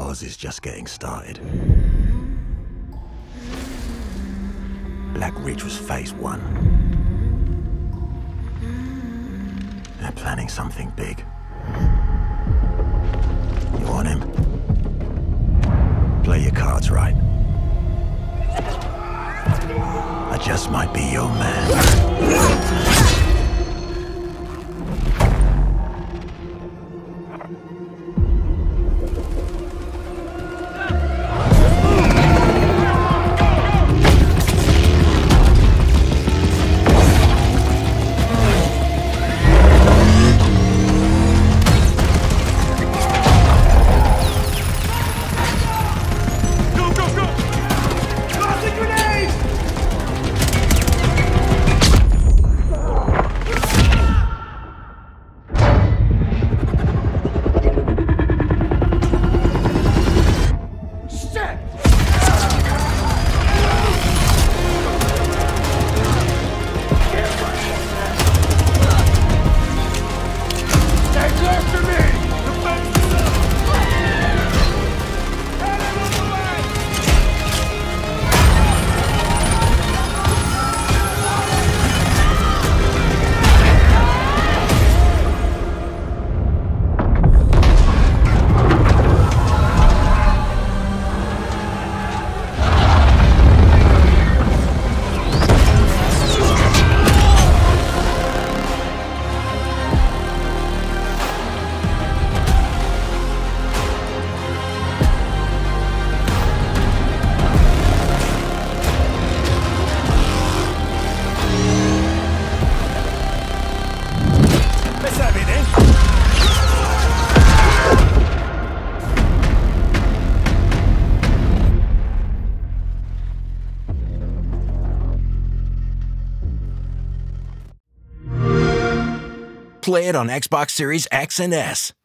Oz is just getting started. Black Ridge was phase 1. They're planning something big. You want him? Play your cards right. I just might be your man. Play it on Xbox Series X and S.